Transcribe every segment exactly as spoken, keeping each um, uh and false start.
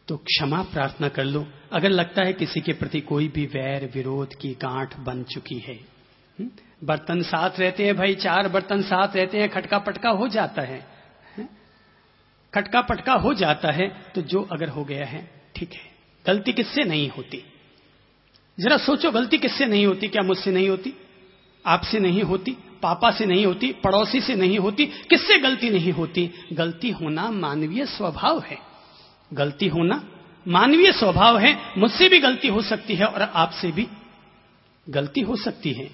तो क्षमा प्रार्थना कर लो। अगर लगता है किसी के प्रति कोई भी वैर विरोध की गांठ बन चुकी है, बर्तन साथ रहते हैं भाई, चार बर्तन साथ रहते हैं, खटका पटका हो जाता है, खटका पटका हो जाता है, तो जो अगर हो गया है ठीक है। गलती किससे नहीं होती? जरा सोचो, गलती किससे नहीं होती? क्या मुझसे नहीं होती? आपसे नहीं होती? पापा से नहीं होती? पड़ोसी से नहीं होती? किससे गलती नहीं होती? गलती होना मानवीय स्वभाव है। गलती होना मानवीय स्वभाव है। मुझसे भी गलती हो सकती है और आपसे भी गलती हो सकती है,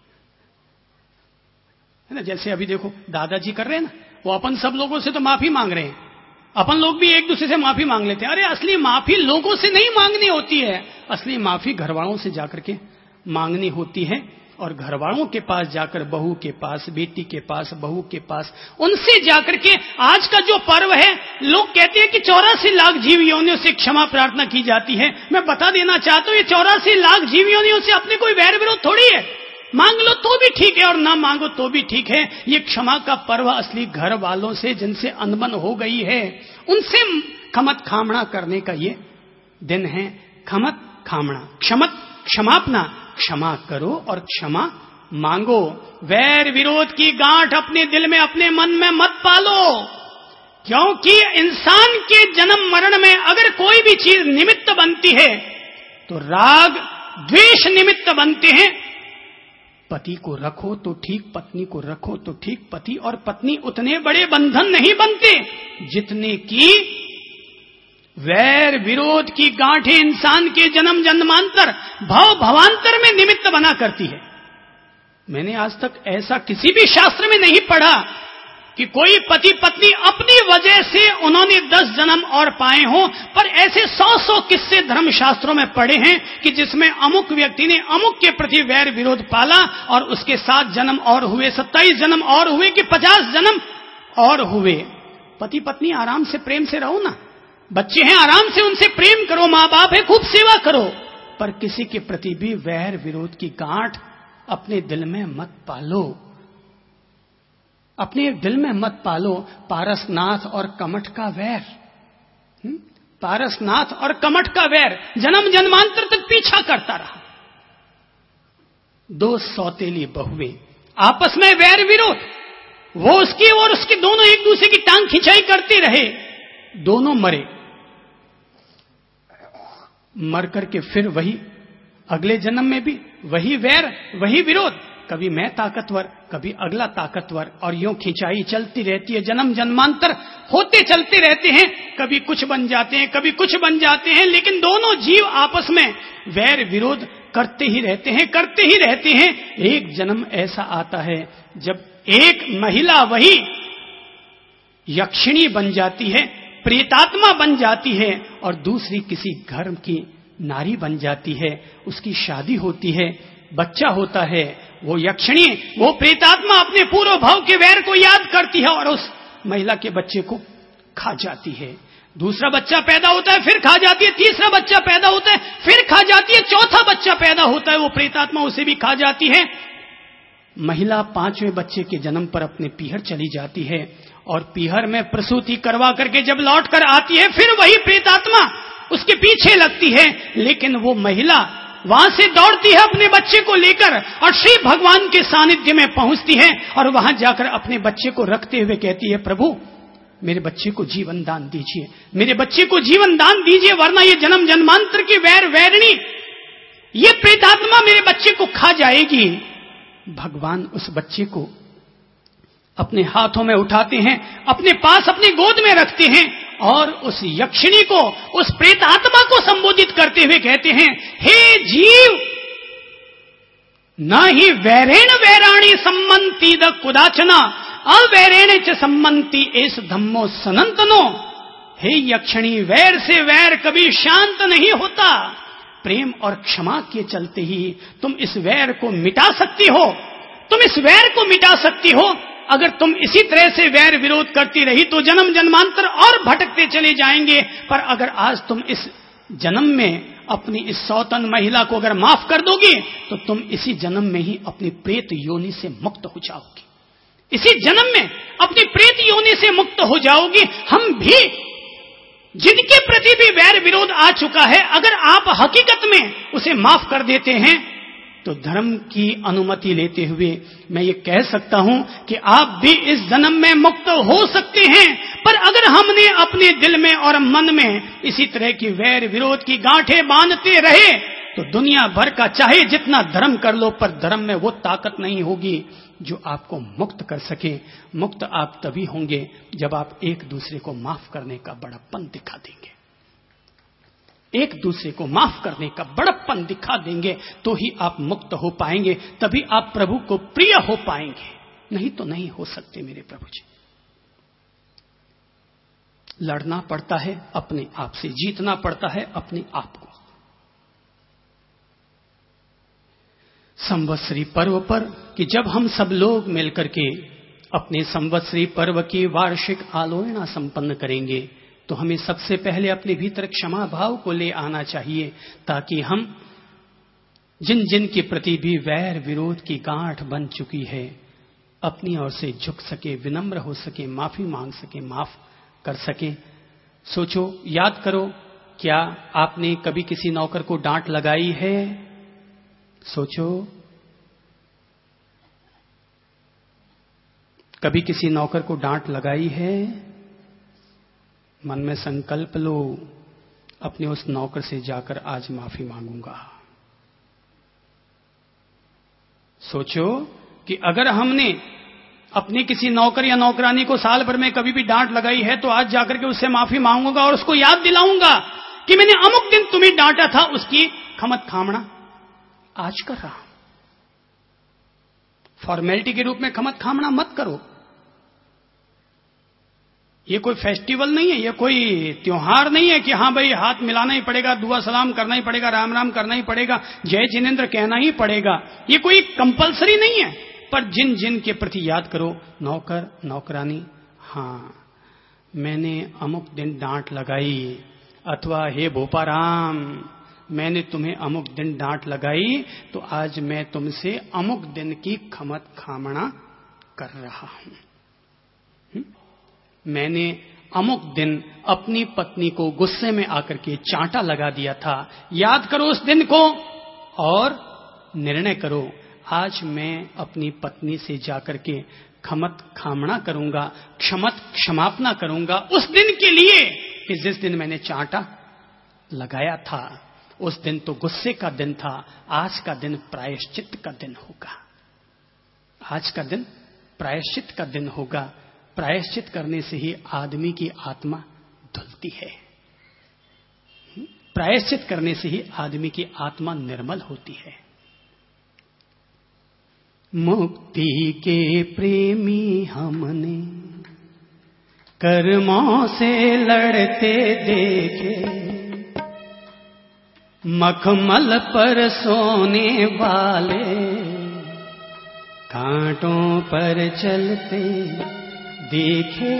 है ना? जैसे अभी देखो दादाजी कर रहे हैं ना, वो अपन सब लोगों से तो माफी मांग रहे हैं, अपन लोग भी एक दूसरे से माफी मांग लेते हैं। अरे असली माफी लोगों से नहीं मांगनी होती है, असली माफी घरवालों से जाकर के मांगनी होती है। और घरवालों के पास जाकर, बहू के पास, बेटी के पास, बहू के पास, उनसे जाकर के आज का जो पर्व है, लोग कहते हैं कि चौरासी लाख जीव योनियों से क्षमा प्रार्थना की जाती है। मैं बता देना चाहता हूं, ये चौरासी लाख जीव योनियों से अपने कोई वैर विरोध थोड़ी है। मांग लो तो भी ठीक है और ना मांगो तो भी ठीक है। ये क्षमा का पर्व असली घर वालों से जिनसे अनबन हो गई है, उनसे खमत खामणा करने का ये दिन है। खमत खामणा, क्षमत क्षमापना, क्षमा करो और क्षमा मांगो। वैर विरोध की गांठ अपने दिल में, अपने मन में मत पालो, क्योंकि इंसान के जन्म मरण में अगर कोई भी चीज निमित्त बनती है तो राग द्वेष निमित्त बनते हैं। पति को रखो तो ठीक, पत्नी को रखो तो ठीक। पति और पत्नी उतने बड़े बंधन नहीं बनते जितने की वैर विरोध की गांठें इंसान के जन्म जन्मांतर, भव भवांतर में निमित्त बना करती है। मैंने आज तक ऐसा किसी भी शास्त्र में नहीं पढ़ा कि कोई पति पत्नी अपनी वजह से उन्होंने दस जन्म और पाए हों, पर ऐसे सौ सौ किस्से धर्म शास्त्रों में पढ़े हैं कि जिसमें अमुक व्यक्ति ने अमुक के प्रति वैर विरोध पाला और उसके सात जन्म और हुए, सत्ताईस जन्म और हुए, कि पचास जन्म और हुए। पति पत्नी आराम से प्रेम से रहो ना, बच्चे हैं आराम से उनसे प्रेम करो, मां बाप है खूब सेवा करो, पर किसी के प्रति भी वैर विरोध की गांठ अपने दिल में मत पालो, अपने दिल में मत पालो। पारसनाथ और कमठ का वैर, पारसनाथ और कमठ का वैर जन्म जन्मांतर तक पीछा करता रहा। दो सौतेली बहुएं, आपस में वैर विरोध, वो उसकी और उसकी, दोनों एक दूसरे की टांग खिंचाई करते रहे, दोनों मरे। मर करके फिर वही अगले जन्म में भी वही वैर, वही विरोध, कभी मैं ताकतवर, कभी अगला ताकतवर, और यूं खिंचाई चलती रहती है। जन्म जन्मांतर होते चलते रहते हैं, कभी कुछ बन जाते हैं, कभी कुछ बन जाते हैं, लेकिन दोनों जीव आपस में वैर विरोध करते ही रहते हैं, करते ही रहते हैं। एक जन्म ऐसा आता है जब एक महिला वही यक्षिणी बन जाती है, प्रेतात्मा बन जाती है, और दूसरी किसी घर की नारी बन जाती है, उसकी शादी होती है, बच्चा होता है। वो यक्षिणी, वो प्रेतात्मा अपने पूर्व भाव के वैर को याद करती है और उस महिला के बच्चे को खा जाती है। दूसरा बच्चा पैदा होता है, फिर खा जाती है, तीसरा बच्चा पैदा होता है, फिर खा जाती है, चौथा बच्चा पैदा होता है, वो प्रेतात्मा उसे भी खा जाती है। महिला पांचवें बच्चे के जन्म पर अपने पीहर चली जाती है और पीहर में प्रसूति करवा करके जब लौट कर आती है, फिर वही प्रेतात्मा उसके पीछे लगती है, लेकिन वो महिला वहां से दौड़ती है अपने बच्चे को लेकर और श्री भगवान के सानिध्य में पहुंचती है और वहां जाकर अपने बच्चे को रखते हुए कहती है, प्रभु मेरे बच्चे को जीवन दान दीजिए, मेरे बच्चे को जीवन दान दीजिए, वरना ये जन्म जन्मांतर की वैर वैरणी, ये प्रेतात्मा मेरे बच्चे को खा जाएगी। भगवान उस बच्चे को अपने हाथों में उठाते हैं, अपने पास अपनी गोद में रखते हैं और उस यक्षिणी को, उस प्रेतात्मा को संबोधित करते हुए कहते हैं, हे जीव, न ही वैरेण वैराणी सम्मंति द कुदाचना अवैरेण च सम्मंति एस धम्मो सनंतनो। हे यक्षिणी, वैर से वैर कभी शांत नहीं होता, प्रेम और क्षमा के चलते ही तुम इस वैर को मिटा सकती हो, तुम इस वैर को मिटा सकती हो। अगर तुम इसी तरह से वैर विरोध करती रही तो जन्म जन्मांतर और भटकते चले जाएंगे। पर अगर आज तुम इस जन्म में अपनी इस सौतन महिला को अगर माफ कर दोगी तो तुम इसी जन्म में ही अपनी प्रेत योनि से मुक्त हो जाओगी, इसी जन्म में अपनी प्रेत योनि से मुक्त हो जाओगी। हम भी जिनके प्रति भी वैर विरोध आ चुका है, अगर आप हकीकत में उसे माफ कर देते हैं तो धर्म की अनुमति लेते हुए मैं ये कह सकता हूं कि आप भी इस जन्म में मुक्त हो सकते हैं। पर अगर हमने अपने दिल में और मन में इसी तरह की वैर विरोध की गांठें बांधते रहे तो दुनिया भर का चाहे जितना धर्म कर लो, पर धर्म में वो ताकत नहीं होगी जो आपको मुक्त कर सके। मुक्त आप तभी होंगे जब आप एक दूसरे को माफ करने का बड़प्पन दिखा देंगे, एक दूसरे को माफ करने का बड़प्पन दिखा देंगे, तो ही आप मुक्त हो पाएंगे, तभी आप प्रभु को प्रिय हो पाएंगे, नहीं तो नहीं हो सकते मेरे प्रभु जी। लड़ना पड़ता है अपने आप से, जीतना पड़ता है अपने आप को। संवत्सरी पर्व पर कि जब हम सब लोग मिलकर के अपने संवत्सरी पर्व की वार्षिक आलोचना संपन्न करेंगे तो हमें सबसे पहले अपने भीतर क्षमा भाव को ले आना चाहिए, ताकि हम जिन जिन के प्रति भी वैर विरोध की गांठ बन चुकी है अपनी ओर से झुक सके, विनम्र हो सके, माफी मांग सके, माफ कर सके। सोचो, याद करो, क्या आपने कभी किसी नौकर को डांट लगाई है? सोचो, कभी किसी नौकर को डांट लगाई है? मन में संकल्प लो, अपने उस नौकर से जाकर आज माफी मांगूंगा। सोचो कि अगर हमने अपने किसी नौकर या नौकरानी को साल भर में कभी भी डांट लगाई है तो आज जाकर के उससे माफी मांगूंगा और उसको याद दिलाऊंगा कि मैंने अमुक दिन तुम्हें डांटा था, उसकी खमत खामना आज कर रहा हूं। फॉर्मेलिटी के रूप में खमत खामना मत करो। ये कोई फेस्टिवल नहीं है, ये कोई त्योहार नहीं है कि हां भाई हाथ मिलाना ही पड़ेगा, दुआ सलाम करना ही पड़ेगा, राम राम करना ही पड़ेगा, जय जिनेन्द्र कहना ही पड़ेगा। ये कोई कंपलसरी नहीं है। पर जिन जिन के प्रति याद करो, नौकर नौकरानी, हां मैंने अमुक दिन डांट लगाई, अथवा हे भोपाराम मैंने तुम्हें अमुक दिन डांट लगाई, तो आज मैं तुमसे अमुक दिन की खमत खामना कर रहा हूं। मैंने अमुक दिन अपनी पत्नी को गुस्से में आकर के चांटा लगा दिया था, याद करो उस दिन को और निर्णय करो, आज मैं अपनी पत्नी से जाकर के खमत खामना करूंगा, क्षमत क्षमापना करूंगा उस दिन के लिए कि जिस दिन मैंने चांटा लगाया था। उस दिन तो गुस्से का दिन था, आज का दिन प्रायश्चित का दिन होगा। आज का दिन प्रायश्चित का दिन होगा। प्रायश्चित करने से ही आदमी की आत्मा धुलती है, प्रायश्चित करने से ही आदमी की आत्मा निर्मल होती है। मुक्ति के प्रेमी हमने कर्मों से लड़ते देखे, मखमल पर सोने वाले कांटों पर चलते देखे।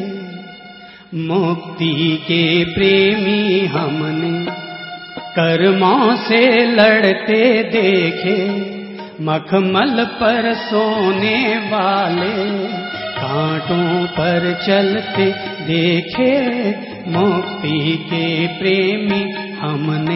मुक्ति के प्रेमी हमने कर्मों से लड़ते देखे, मखमल पर सोने वाले कांटों पर चलते देखे। मुक्ति के प्रेमी हमने।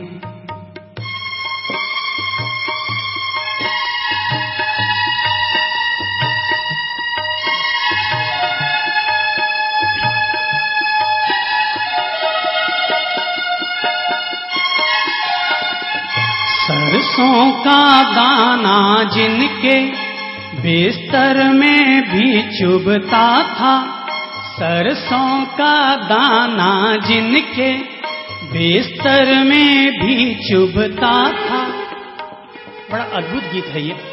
सरसों का दाना जिनके बिस्तर में भी चुभता था, सरसों का दाना जिनके बिस्तर में भी चुभता था। बड़ा अद्भुत गीत है ये,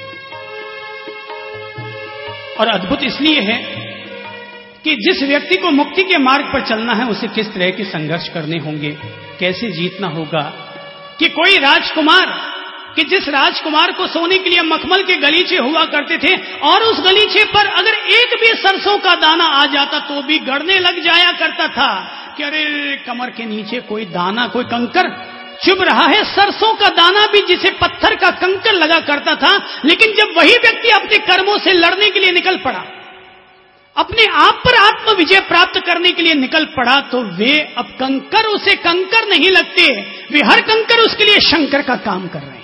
और अद्भुत इसलिए है कि जिस व्यक्ति को मुक्ति के मार्ग पर चलना है उसे किस तरह के संघर्ष करने होंगे, कैसे जीतना होगा। कि कोई राजकुमार, कि जिस राजकुमार को सोने के लिए मखमल के गलीचे हुआ करते थे और उस गलीचे पर अगर एक भी सरसों का दाना आ जाता तो भी गड़ने लग जाया करता था कि अरे कमर के नीचे कोई दाना, कोई कंकर चुभ रहा है। सरसों का दाना भी जिसे पत्थर का कंकर लगा करता था, लेकिन जब वही व्यक्ति अपने कर्मों से लड़ने के लिए निकल पड़ा, अपने आप पर आत्म विजय प्राप्त करने के लिए निकल पड़ा तो वे अब कंकर उसे कंकर नहीं लगते, वे हर कंकर उसके लिए शंकर का काम कर रहे हैं।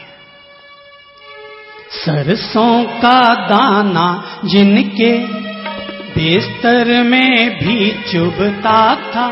सरसों का दाना जिनके बिस्तर में भी चुभता था,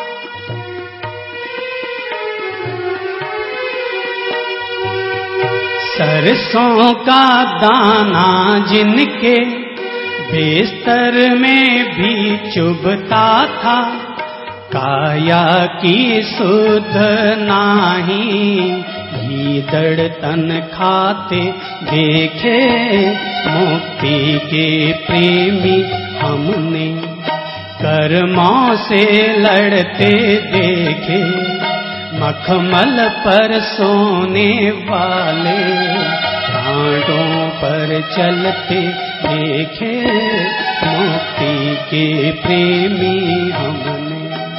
सरसों का दाना जिनके बिस्तर में भी चुभता था, काया की सुध नाही गीदड़ तन खाते देखे, मुक्ति के प्रेमी हमने कर्मों से लड़ते देखे, मखमल पर सोने वाले कांटों पर चलते देखे, मुक्ति के प्रेमी हमने।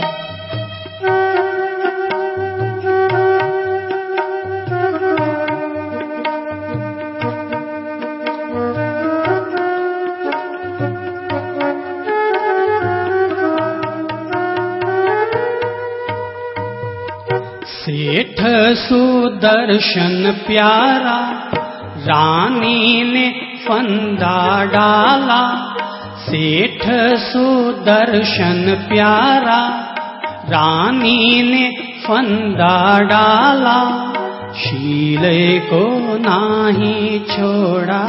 सेठ सुदर्शन प्यारा रानी ने फंदा डाला, सेठ सुदर्शन प्यारा रानी ने फंदा डाला, शीले को नाही छोड़ा,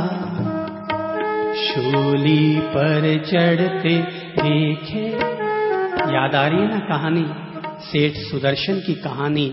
शूली पर चढ़ते देखे। याद आ रही है ना कहानी, सेठ सुदर्शन की कहानी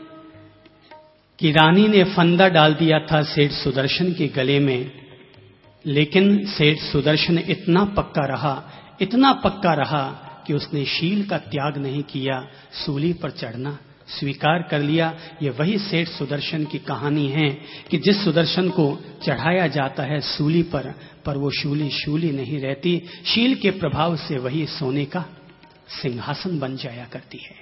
कि रानी ने फंदा डाल दिया था सेठ सुदर्शन के गले में, लेकिन सेठ सुदर्शन इतना पक्का रहा, इतना पक्का रहा कि उसने शील का त्याग नहीं किया, सूली पर चढ़ना स्वीकार कर लिया। ये वही सेठ सुदर्शन की कहानी है कि जिस सुदर्शन को चढ़ाया जाता है सूली पर, पर वो शूली शूली नहीं रहती, शील के प्रभाव से वही सोने का सिंहासन बन जाया करती है।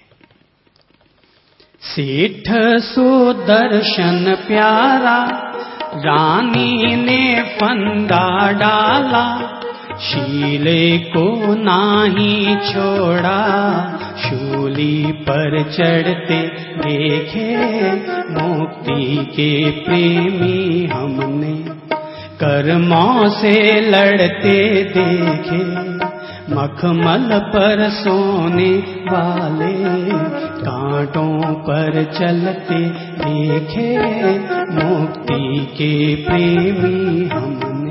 सेठ सुदर्शन प्यारा रानी ने फंदा डाला, शीले को नाही छोड़ा, शूली पर चढ़ते देखे, मुक्ति के प्रेमी हमने कर्मों से लड़ते देखे, मखमल पर सोने वाले कांटों पर चलते देखे, मुक्ति के प्रेमी हमने।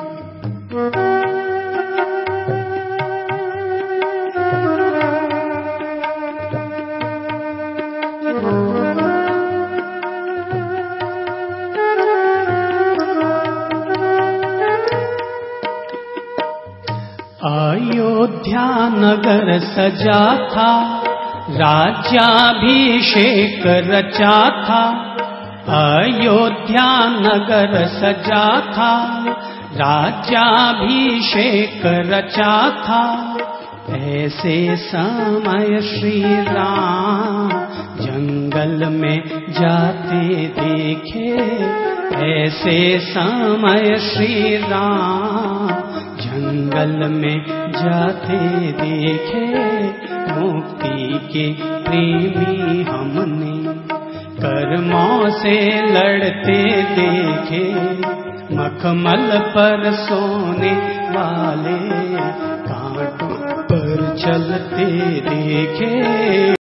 अयोध्या नगर सजा था, राज्याभिषेक रचा था, अयोध्या नगर सजा था, राज्याभिषेक रचा था, ऐसे समय श्री राम जंगल में जाते देखे, ऐसे समय श्री राम जंगल में जाते देखे, मुक्ति के प्रेमी हमने कर्मों से लड़ते देखे, मखमल पर सोने वाले कांटों पर चलते देखे।